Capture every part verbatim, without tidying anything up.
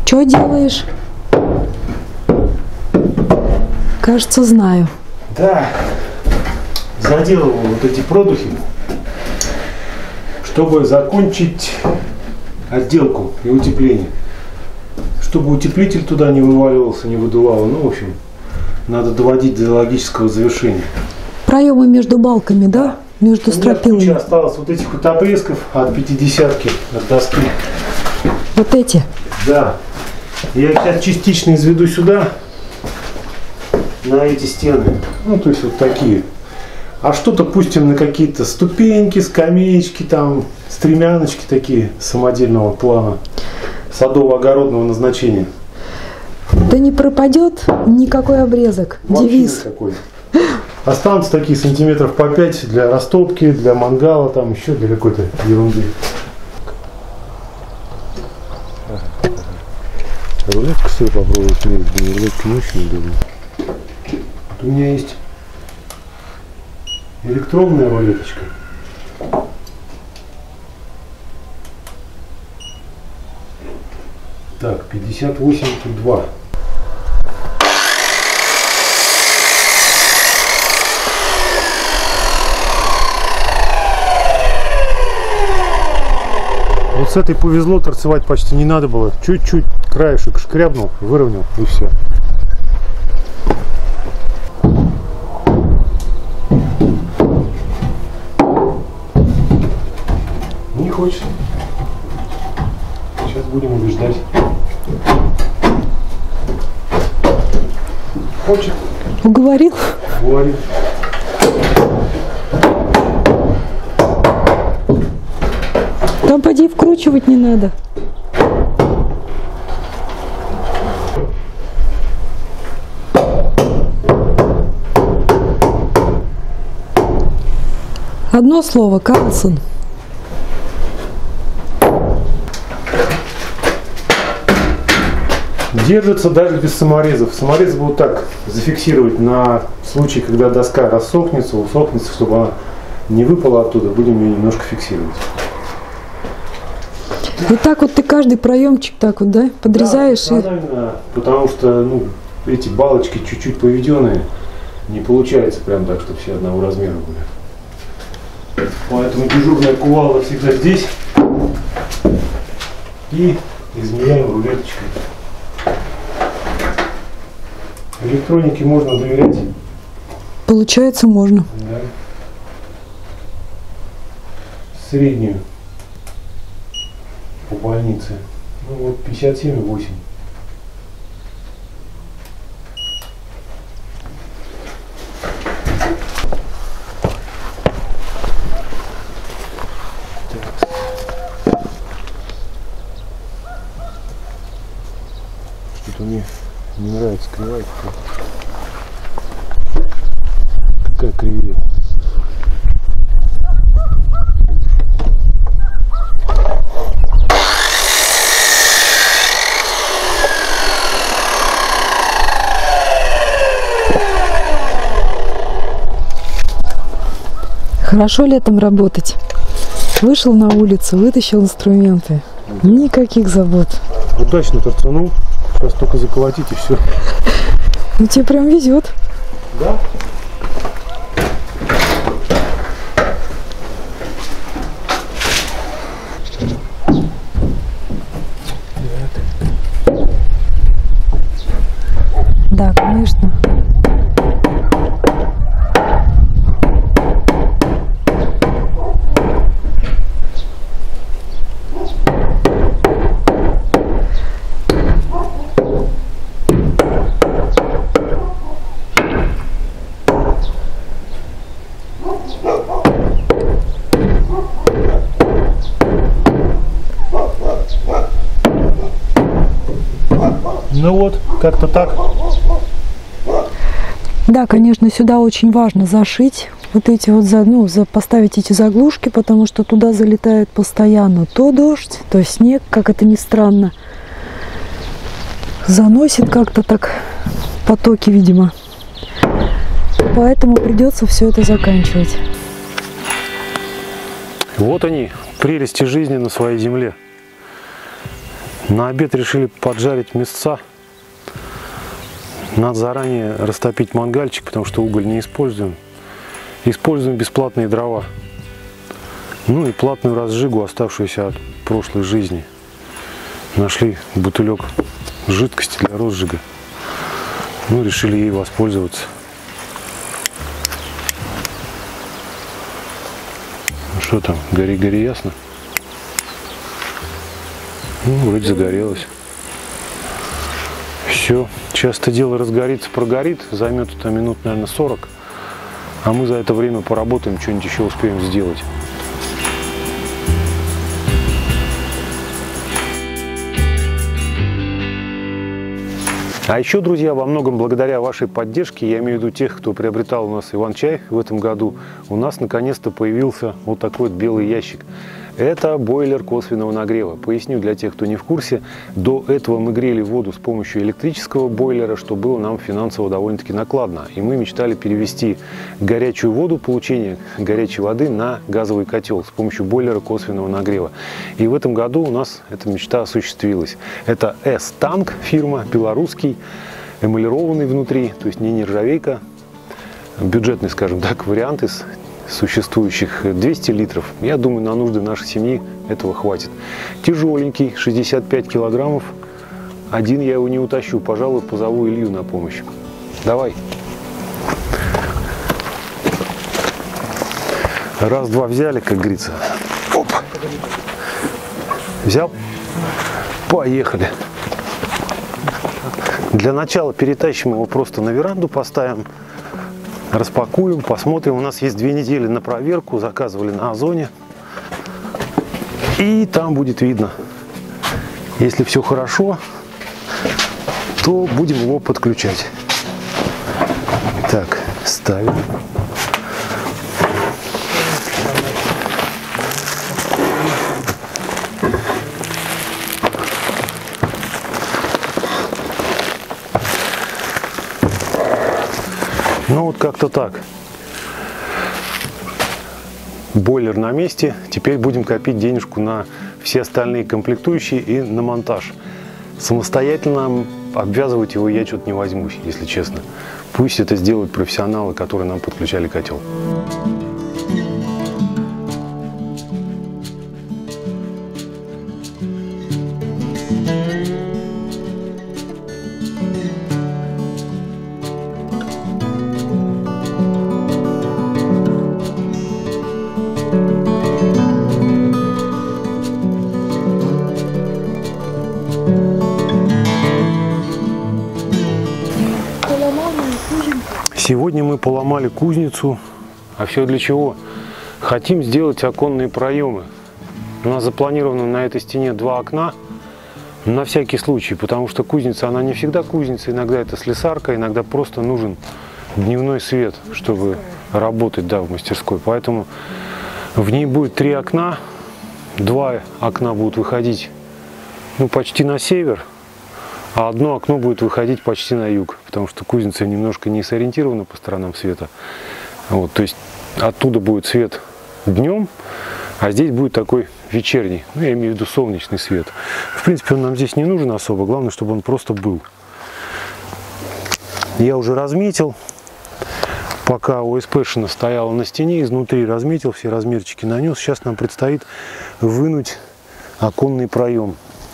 Что делаешь? Кажется, знаю. Да, заделывал вот эти продухи, чтобы закончить отделку и утепление. Чтобы утеплитель туда не вываливался, не выдувало. Ну, в общем, надо доводить до логического завершения. Проемы между балками, да? Между стропилами. У меня куча осталось вот этих вот обрезков от пятидесятки, от доски. Вот эти? Да. Я их сейчас частично изведу сюда, на эти стены. Ну, то есть вот такие. А что-то пустим на какие-то ступеньки, скамеечки, там, стремяночки такие самодельного плана, садово-огородного назначения. Да не пропадет никакой обрезок. Вообще Девиз. Никакой. Останутся такие сантиметров по пять для растопки, для мангала, там еще для какой-то ерунды. Рулетку свою попробовать, нет, рулетка не очень удобно. Вот у меня есть электронная рулеточка. Так, пятьдесят восемь два. Вот с этой повезло, торцевать почти не надо было. Чуть-чуть краешек шкрябнул, выровнял и все. Не хочет. Сейчас будем убеждать. Хочет. Уговорил? Уговорил. Там поди вкручивать не надо. Одно слово, Карлсон. Держится даже без саморезов. Саморезы будут так зафиксировать на случай, когда доска рассохнется, усохнется, чтобы она не выпала оттуда. Будем ее немножко фиксировать. И так вот ты каждый проемчик так вот, да, подрезаешь? Да, и... потому что ну, эти балочки чуть-чуть поведенные. Не получается прям так, чтобы все одного размера были. Поэтому дежурная кувалда всегда здесь. И измеряем рулеточкой. Электронике можно доверять. Получается, можно. Да. Среднюю по больнице. Ну вот пятьдесят семь и восемь. Что-то мне не нравится кривая. Какая кривая? Хорошо летом работать. Вышел на улицу, вытащил инструменты. Никаких забот. Удачно торцанул. Сейчас только заколотить и все. Ну тебе прям везет. Да? Да, конечно. Ну вот, как-то так. Да, конечно, сюда очень важно зашить вот эти вот, ну, поставить эти заглушки, потому что туда залетает постоянно то дождь, то снег, как это ни странно. Заносит как-то так потоки, видимо. Поэтому придется все это заканчивать. Вот они, прелести жизни на своей земле. На обед решили поджарить мясца. Надо заранее растопить мангальчик, потому что уголь не используем. Используем бесплатные дрова. Ну и платную разжигу, оставшуюся от прошлой жизни. Нашли бутылек жидкости для розжига. Ну, решили ей воспользоваться. Ну что там, гори-гори, ясно? Ну, вроде загорелось. Все, сейчас это дело разгорится, прогорит, займет это минут, наверное, сорок. А мы за это время поработаем, что-нибудь еще успеем сделать. А еще, друзья, во многом благодаря вашей поддержке, я имею в виду тех, кто приобретал у нас Иван-чай в этом году, у нас наконец-то появился вот такой вот белый ящик. Это бойлер косвенного нагрева. Поясню для тех, кто не в курсе. До этого мы грели воду с помощью электрического бойлера, что было нам финансово довольно-таки накладно. И мы мечтали перевести горячую воду, получение горячей воды на газовый котел с помощью бойлера косвенного нагрева. И в этом году у нас эта мечта осуществилась. Это S-Tank фирма, белорусский, эмалированный внутри, то есть не нержавейка, бюджетный, скажем так, вариант из существующих двести литров. Я думаю, на нужды нашей семьи этого хватит. Тяжеленький, шестьдесят пять килограммов. Один я его не утащу. Пожалуй, позову Илью на помощь. Давай. Раз-два взяли, как говорится. Оп. Взял? Поехали. Для начала перетащим его просто на веранду, поставим. Распакуем, посмотрим. У нас есть две недели на проверку. Заказывали на Озоне. И там будет видно. Если все хорошо, то будем его подключать. Так, ставим. Ну вот как-то так. Бойлер на месте. Теперь будем копить денежку на все остальные комплектующие и на монтаж. Самостоятельно обвязывать его я что-то не возьмусь, если честно. Пусть это сделают профессионалы, которые нам подключали котел. Сегодня мы поломали кузницу. А все для чего? Хотим сделать оконные проемы. У нас запланировано на этой стене два окна. На всякий случай, потому что кузница, она не всегда кузница. Иногда это слесарка, иногда просто нужен дневной свет, чтобы работать, да, в мастерской. Поэтому в ней будет три окна. Два окна будут выходить, ну, почти на север. А одно окно будет выходить почти на юг, потому что кузница немножко не сориентирована по сторонам света. Вот, то есть оттуда будет свет днем, а здесь будет такой вечерний, ну, я имею в виду солнечный свет. В принципе, он нам здесь не нужен особо, главное, чтобы он просто был. Я уже разметил, пока ОСПшина стояла на стене, изнутри разметил, все размерчики нанес. Сейчас нам предстоит вынуть оконный проем.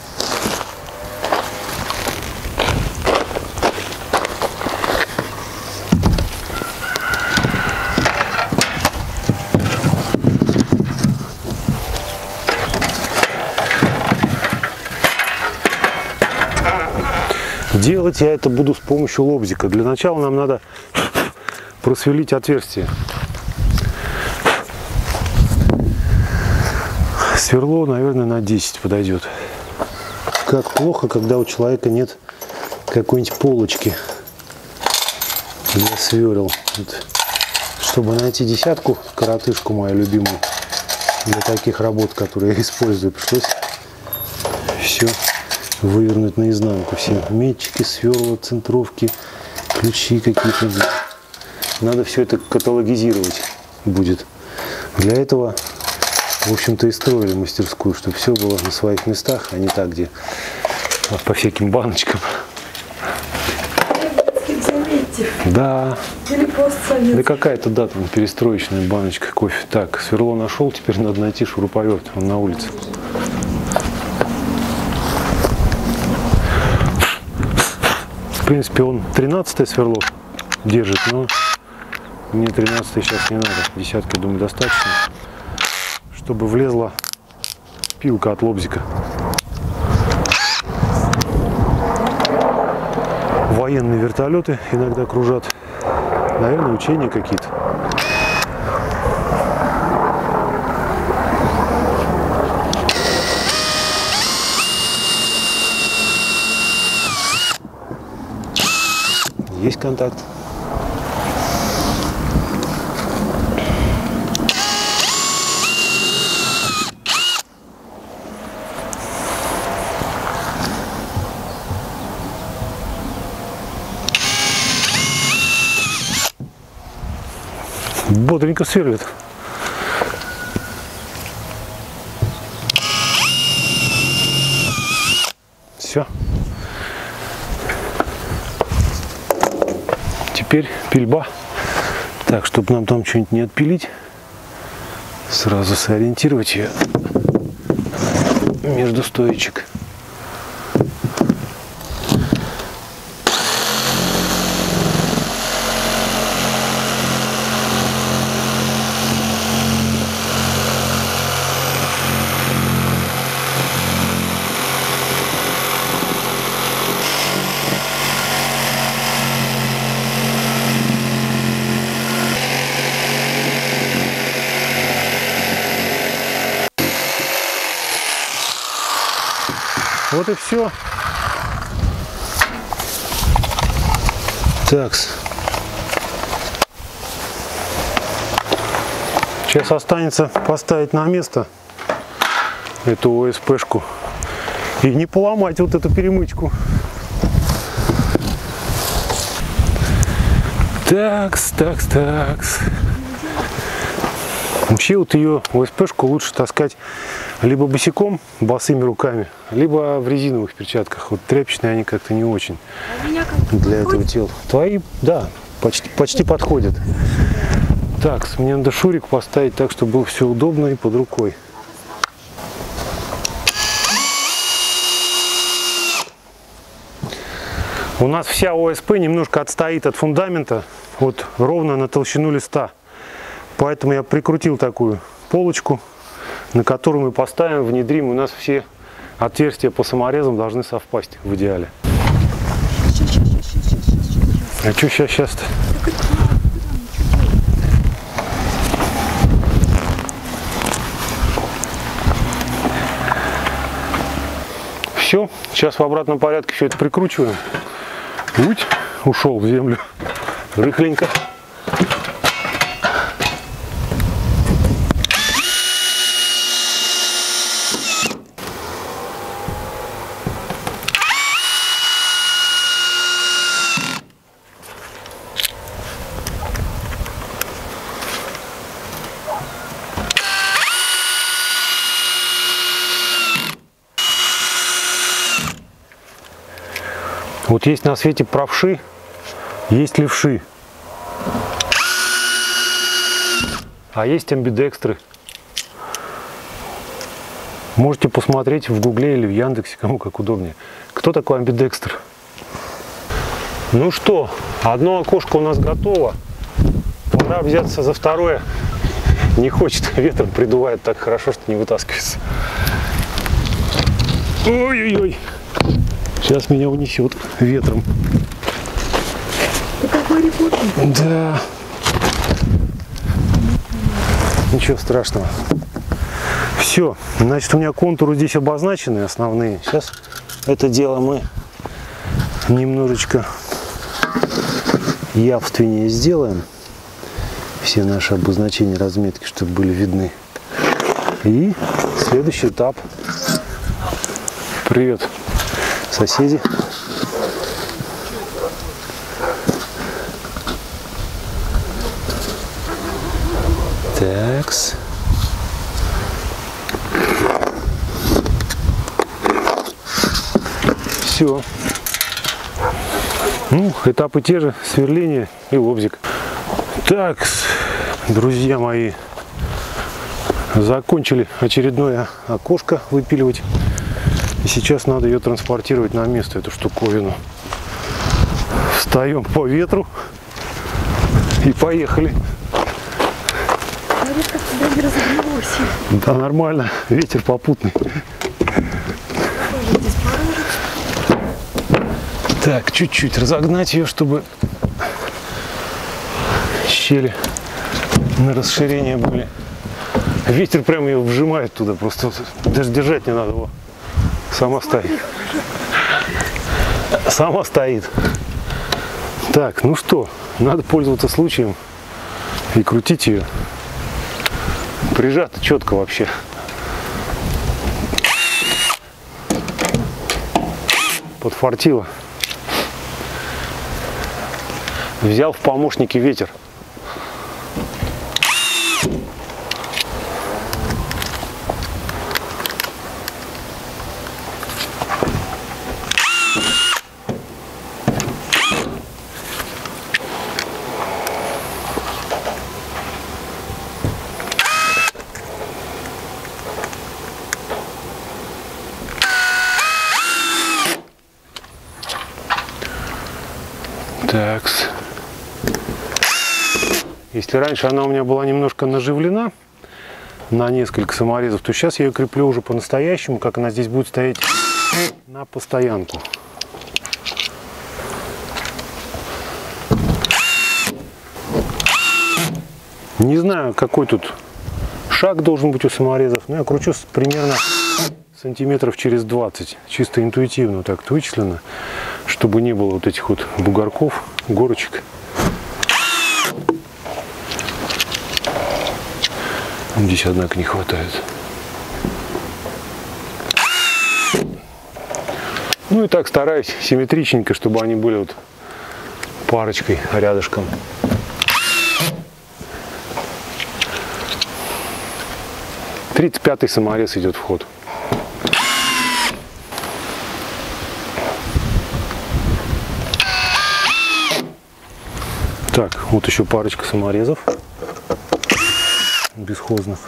Делать я это буду с помощью лобзика. Для начала нам надо просверлить отверстие. Сверло, наверное, на десять подойдет. Как плохо, когда у человека нет какой-нибудь полочки для сверл. Вот. Чтобы найти десятку, коротышку мою любимую, для таких работ, которые я использую, пришлось все вывернуть наизнанку. Все метчики, сверла, центровки, ключи какие-то. Надо все это каталогизировать будет. Для этого, в общем-то, и строили мастерскую, чтобы все было на своих местах, а не так, где по всяким баночкам. Заметьте. Да. Или постсоветский. Да какая-то, да, там перестроечная баночка кофе. Так, сверло нашел, теперь надо найти шуруповерт. Он на улице. В принципе, он тринадцатое сверло держит, но мне тринадцатое сейчас не надо. Десятки, думаю, достаточно, чтобы влезла пилка от лобзика. Военные вертолеты иногда кружат. Наверное, учения какие-то. Есть контакт. Бодренько сверлит. Все. Теперь пильба. Так, чтобы нам там что-нибудь не отпилить, сразу сориентировать ее между стоечек. Вот и все. Такс. Сейчас останется поставить на место эту о эс пэ-шку и не поломать вот эту перемычку. Такс, такс, такс. Вообще вот ее о эс пэ-шку лучше таскать либо босиком, босыми руками, либо в резиновых перчатках. Вот тряпичные они как-то не очень для этого тела. Твои, да, почти, почти подходят. Так, мне надо шурик поставить так, чтобы было все удобно и под рукой. У нас вся о эс пэ немножко отстоит от фундамента, вот ровно на толщину листа. Поэтому я прикрутил такую полочку, на которую мы поставим, внедрим. У нас все отверстия по саморезам должны совпасть в идеале. А что сейчас сейчас-то? Все, сейчас в обратном порядке все это прикручиваем. Уть, ушел в землю. Рыхленько. Вот есть на свете правши, есть левши, а есть амбидекстры. Можете посмотреть в Гугле или в Яндексе, кому как удобнее. Кто такой амбидекстр? Ну что, одно окошко у нас готово. Пора взяться за второе. Не хочет, ветром придувает так хорошо, что не вытаскивается. Ой-ой-ой. Сейчас меня унесет ветром. Ты какой репортер? Да. Ничего страшного. Все. Значит, у меня контуры здесь обозначены основные. Сейчас это дело мы немножечко явственнее сделаем. Все наши обозначения, разметки, чтобы были видны. И следующий этап. Привет, соседи. Такс. Все. Ну, этапы те же, сверление и лобзик. Так, друзья мои, закончили очередное окошко выпиливать. И сейчас надо ее транспортировать на место, эту штуковину. Встаем по ветру и поехали. Да, нормально, ветер попутный. Так, чуть-чуть разогнать ее, чтобы щели на расширение были. Ветер прям ее вжимает туда, просто даже держать не надо его. Сама стоит. Сама стоит. Так, ну что, надо пользоваться случаем и крутить ее. Прижато четко вообще. Подфартило. Взял в помощники ветер. Такс. Если раньше она у меня была немножко наживлена на несколько саморезов, то сейчас я ее креплю уже по-настоящему, как она здесь будет стоять на постоянку. Не знаю, какой тут шаг должен быть у саморезов, но я кручу примерно сантиметров через двадцать, чисто интуитивно так вычислено, чтобы не было вот этих вот бугорков, горочек. Здесь, однако, не хватает. Ну и так стараюсь симметричненько, чтобы они были вот парочкой рядышком. тридцать пятый саморез идет в ход. Так, вот еще парочка саморезов бесхозных.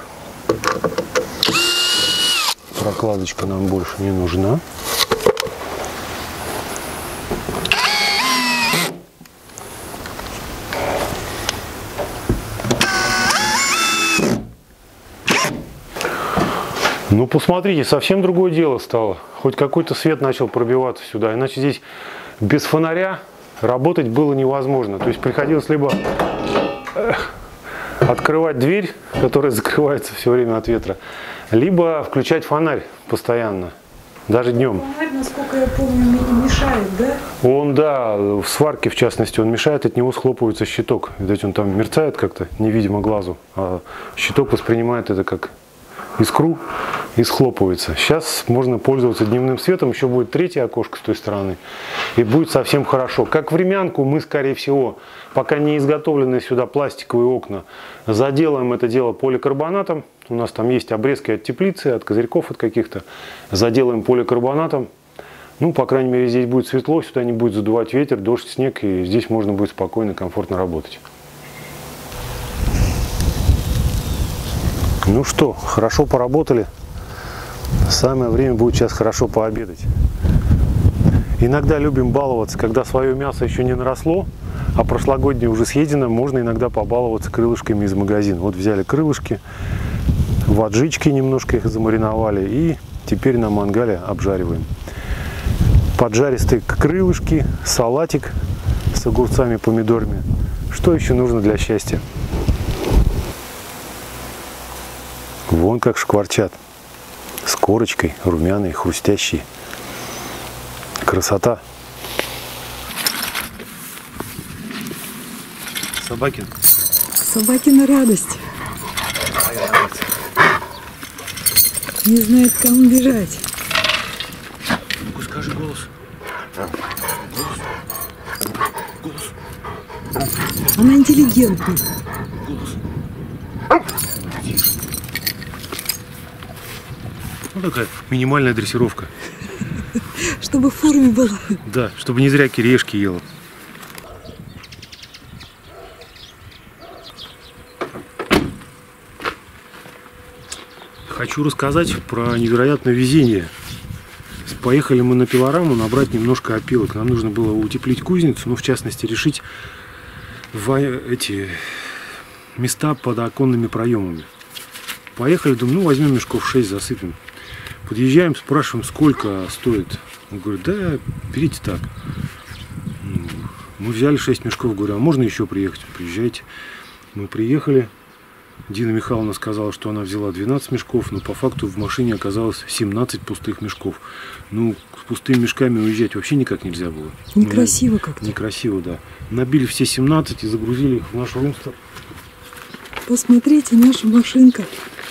Прокладочка нам больше не нужна. Ну, посмотрите, совсем другое дело стало. Хоть какой-то свет начал пробиваться сюда. Иначе здесь без фонаря работать было невозможно. То есть приходилось либо открывать дверь, которая закрывается все время от ветра, либо включать фонарь постоянно, даже днем. Фонарь, насколько я помню, мешает, да? Он, да, в сварке, в частности, он мешает, от него схлопывается щиток. Видать, он там мерцает как-то, невидимо глазу, а щиток воспринимает это как искру и схлопывается. Сейчас можно пользоваться дневным светом, еще будет третье окошко с той стороны, и будет совсем хорошо. Как времянку мы, скорее всего, пока не изготовленные сюда пластиковые окна, заделаем это дело поликарбонатом. У нас там есть обрезки от теплицы, от козырьков от каких-то. Заделаем поликарбонатом. Ну, по крайней мере, здесь будет светло, сюда не будет задувать ветер, дождь, снег, и здесь можно будет спокойно, комфортно работать. Ну что, хорошо поработали. Самое время будет сейчас хорошо пообедать. Иногда любим баловаться, когда свое мясо еще не наросло, а прошлогоднее уже съедено, можно иногда побаловаться крылышками из магазина. Вот взяли крылышки, в аджичке немножко их замариновали, и теперь на мангале обжариваем. Поджаристые крылышки, салатик с огурцами, помидорами. Что еще нужно для счастья? Вон как шкварчат. С корочкой, румяные, хрустящие. Красота. Собакин. Собакина радость. Не знает, к кому бежать. Ну-ка, скажи голос. Голос. Голос. Она интеллигентна. Голос. Ну, такая минимальная дрессировка. Чтобы в форме была. Да, чтобы не зря кириешки ела. Хочу рассказать про невероятное везение. Поехали мы на пилораму набрать немножко опилок. Нам нужно было утеплить кузницу, ну, в частности, решить эти места под оконными проемами. Поехали, думаю, ну, возьмем мешков шесть, засыпем. Подъезжаем, спрашиваем, сколько стоит. Он говорит, да, берите так. Мы взяли шесть мешков, говорю, а можно еще приехать? Приезжайте. Мы приехали. Дина Михайловна сказала, что она взяла двенадцать мешков, но по факту в машине оказалось семнадцать пустых мешков. Ну, с пустыми мешками уезжать вообще никак нельзя было. Некрасиво как-то. Некрасиво, да. Набили все семнадцать и загрузили их в наш румстер. Посмотрите, наша машинка.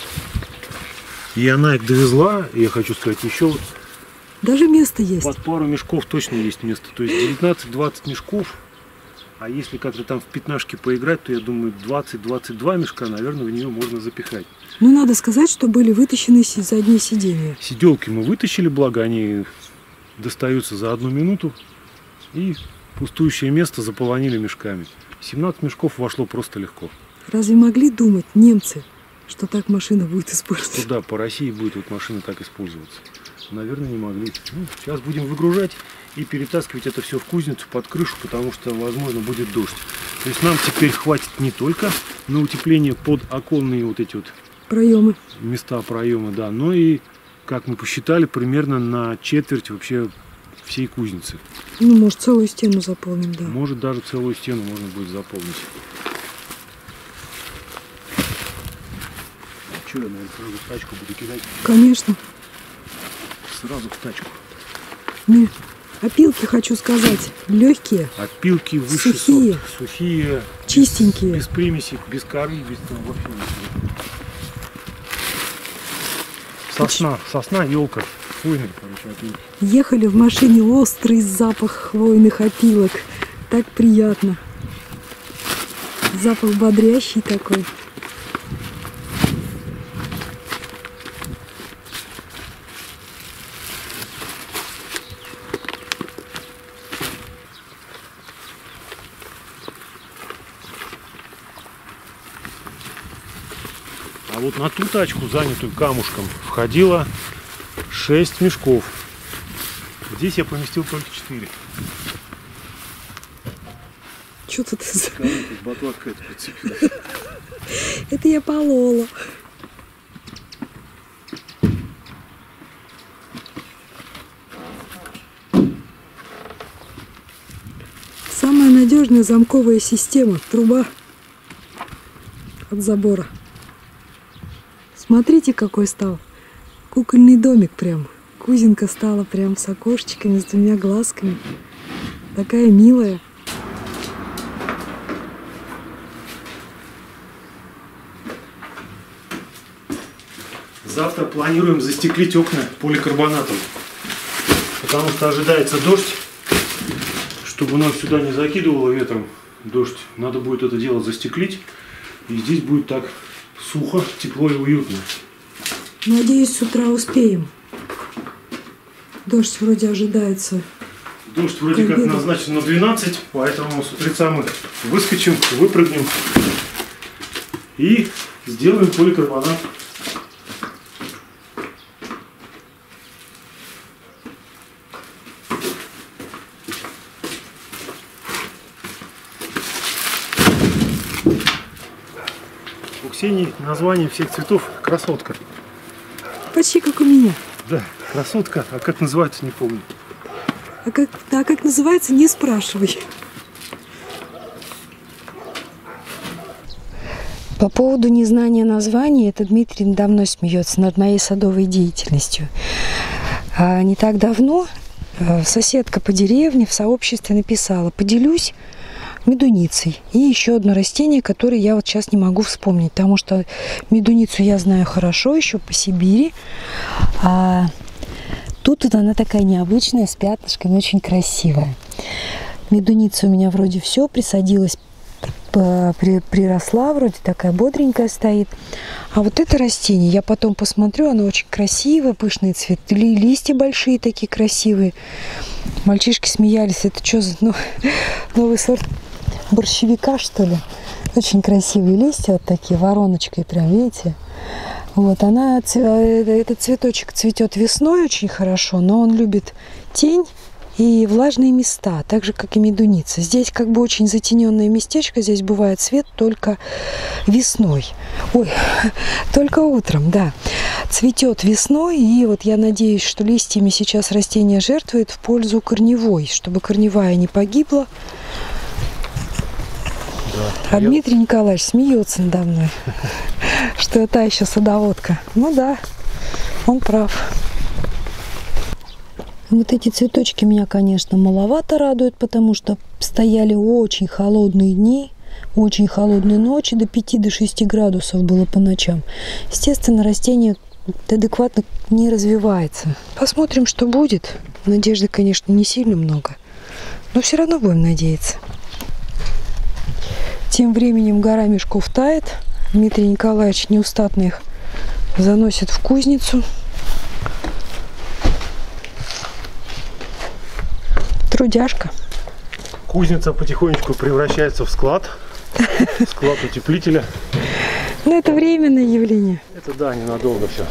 И она их довезла, и я хочу сказать, еще даже место есть. Под пару мешков точно есть место. То есть девятнадцать-двадцать мешков. А если как-то там в пятнашке поиграть, то я думаю, двадцать-двадцать два мешка, наверное, в нее можно запихать. Ну, надо сказать, что были вытащены задние сиденья. Сиделки мы вытащили, благо они достаются за одну минуту. И пустующее место заполонили мешками. семнадцать мешков вошло просто легко. Разве могли думать немцы, что так машина будет использоваться? Что да, по России будет вот машина так использоваться. Наверное, не могли. Ну, сейчас будем выгружать и перетаскивать это все в кузницу под крышу, потому что, возможно, будет дождь. То есть нам теперь хватит не только на утепление под оконные вот эти вот проемы, места проемы, да, но и, как мы посчитали, примерно на четверть вообще всей кузницы. Ну, может, целую стену заполним, да. Может, даже целую стену можно будет заполнить. Что, я, наверное, сразу в тачку буду кидать? Конечно. Сразу в тачку. Не. Опилки, хочу сказать, легкие. Опилки высший сухие, сорт. Сухие, чистенькие. Без, без примесей, без коры, без там вообще ничего. Сосна, сосна, елка. Хвойные, короче, опилки. Ехали в машине, острый запах хвойных опилок. Так приятно. Запах бодрящий такой. А вот на ту тачку, занятую камушком, входило шесть мешков. Здесь я поместил только четыре. Что-то ты... Ботва какая-то прицепилась. Это я полола. Самая надежная замковая система. Труба от забора. Смотрите, какой стал. Кукольный домик прям. Кузинка стала прям с окошечками, с двумя глазками. Такая милая. Завтра планируем застеклить окна поликарбонатом. Потому что ожидается дождь. Чтобы нас сюда не закидывало ветром дождь, надо будет это дело застеклить. И здесь будет так сухо, тепло и уютно. Надеюсь, с утра успеем. Дождь вроде ожидается. Дождь вроде как назначен на двенадцать, поэтому с утреца мы выскочим, выпрыгнем и сделаем поликарбонат. У Ксении название всех цветов красотка. Почти как у меня. Да, красотка. А как называется, не помню. А как, а как называется, не спрашивай. По поводу незнания названия, это Дмитрий надо мной смеется над моей садовой деятельностью. А не так давно соседка по деревне в сообществе написала: поделюсь медуницей. И еще одно растение, которое я вот сейчас не могу вспомнить, потому что медуницу я знаю хорошо, еще по Сибири. А тут вот она такая необычная, с пятнышками, очень красивая. Медуница у меня вроде все, присадилась при, приросла, вроде такая бодренькая стоит. А вот это растение, я потом посмотрю, оно очень красивое, пышный цвет. Ли, листья большие такие красивые. Мальчишки смеялись, это что за ну, новый сорт борщевика, что ли? Очень красивые листья, вот такие, вороночкой прям, видите? Вот, она, этот цветочек цветет весной очень хорошо, но он любит тень и влажные места, так же, как и медуница. Здесь как бы очень затененное местечко, здесь бывает свет только весной. Ой, только утром, да. Цветет весной, и вот я надеюсь, что листьями сейчас растение жертвует в пользу корневой, чтобы корневая не погибла. Да. А я... Дмитрий Николаевич смеется надо мной, что это еще садоводка. Ну да, он прав. Вот эти цветочки меня, конечно, маловато радуют, потому что стояли очень холодные дни, очень холодные ночи, до пяти до шести градусов было по ночам. Естественно, растение адекватно не развивается. Посмотрим, что будет. Надежды, конечно, не сильно много, но все равно будем надеяться. Тем временем гора мешков тает. Дмитрий Николаевич неустатно их заносит в кузницу. Трудяжка. Кузница потихонечку превращается в склад. Склад утеплителя. Но это временное явление. Это да, ненадолго все.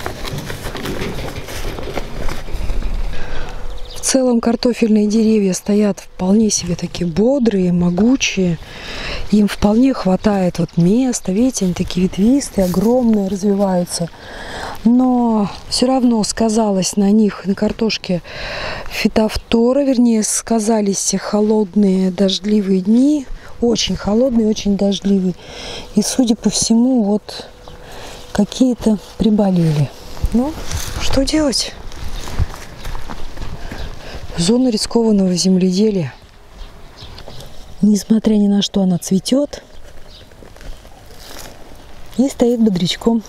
В целом картофельные деревья стоят вполне себе такие бодрые, могучие. Им вполне хватает вот места. Видите, они такие ветвистые, огромные, развиваются. Но все равно сказалось на них, на картошке, фитофтора, вернее, сказались холодные дождливые дни. Очень холодные, очень дождливые. И, судя по всему, вот какие-то приболели. Ну, что делать? Зона рискованного земледелия. Несмотря ни на что, она цветет и стоит бодрячком.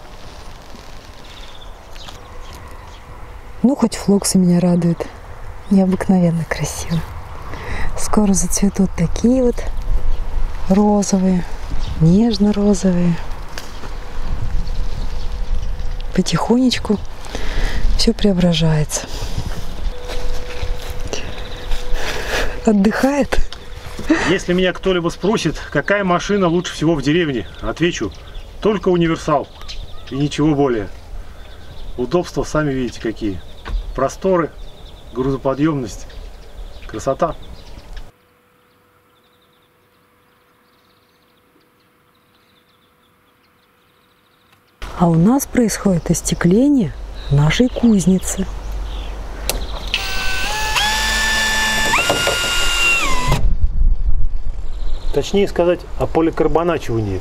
Ну, хоть флоксы меня радуют. Необыкновенно красиво. Скоро зацветут такие вот розовые, нежно-розовые. Потихонечку все преображается. Отдыхает. Если меня кто-либо спросит, какая машина лучше всего в деревне, отвечу: только универсал и ничего более. Удобства сами видите какие. Просторы, грузоподъемность, красота. А у нас происходит остекление нашей кузницы. Точнее сказать, о поликарбоначивании.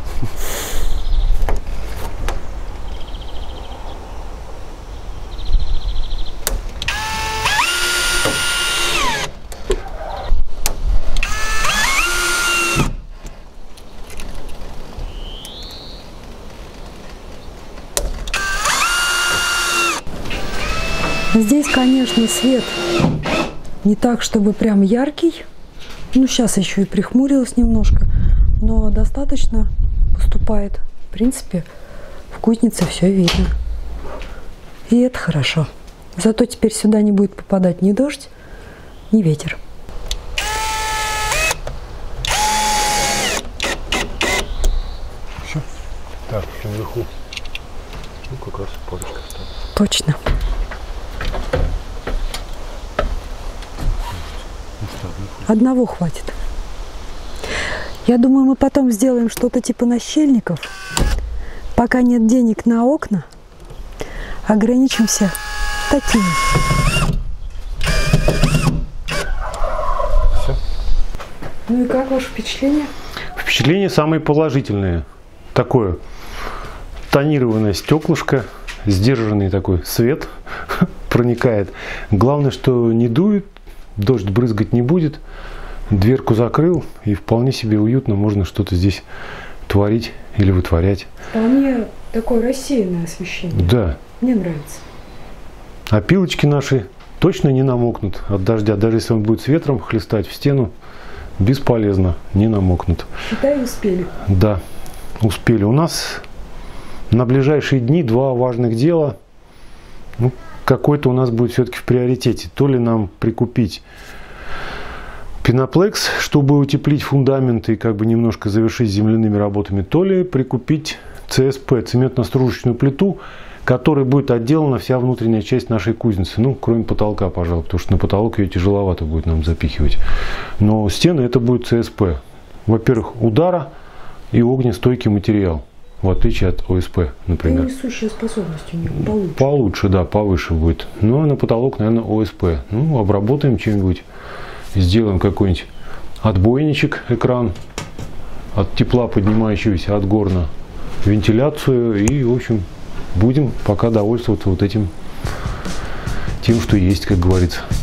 Здесь, конечно, свет не так, чтобы прям яркий. Ну, сейчас еще и прихмурилась немножко, но достаточно поступает. В принципе, в кузнице все видно. И это хорошо. Зато теперь сюда не будет попадать ни дождь, ни ветер. Все. Так, наверху. Ну, как раз парочка. Точно. Одного хватит. Я думаю, мы потом сделаем что-то типа нащельников. Пока нет денег на окна, ограничимся такими. Все. Ну и как ваше впечатление? Впечатление самое положительное. Такое тонированное стеклышко, сдержанный такой свет проникает. Главное, что не дует, дождь брызгать не будет. Дверку закрыл, и вполне себе уютно можно что-то здесь творить или вытворять. Вполне такое рассеянное освещение. Да. Мне нравится. А пилочки наши точно не намокнут от дождя. Даже если он будет с ветром хлестать в стену, бесполезно, не намокнут. Считай, успели. Да, успели. У нас на ближайшие дни два важных дела. Ну, какой-то у нас будет все-таки в приоритете. То ли нам прикупить пеноплекс, чтобы утеплить фундамент и как бы немножко завершить земляными работами, то ли прикупить ЦСП, цементно-стружечную плиту, которой будет отделана вся внутренняя часть нашей кузницы. Ну, кроме потолка, пожалуй, потому что на потолок ее тяжеловато будет нам запихивать. Но стены это будет ЦСП. Во-первых, удара и огнестойкий материал, в отличие от ОСП, например. И несущая способность у него получше. Получше, да, повыше будет. Ну, а на потолок, наверное, ОСП. Ну, обработаем чем-нибудь. Сделаем какой-нибудь отбойничек, экран от тепла поднимающегося от горна, вентиляцию и, в общем, будем пока довольствоваться вот этим, тем, что есть, как говорится.